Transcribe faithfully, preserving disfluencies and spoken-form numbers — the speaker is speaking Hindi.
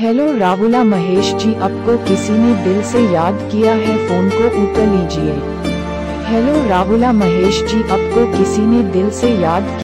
हेलो राहुला महेश जी, आपको किसी ने दिल से याद किया है, फोन को उठा लीजिए। हेलो राहुला महेश जी, आपको किसी ने दिल से याद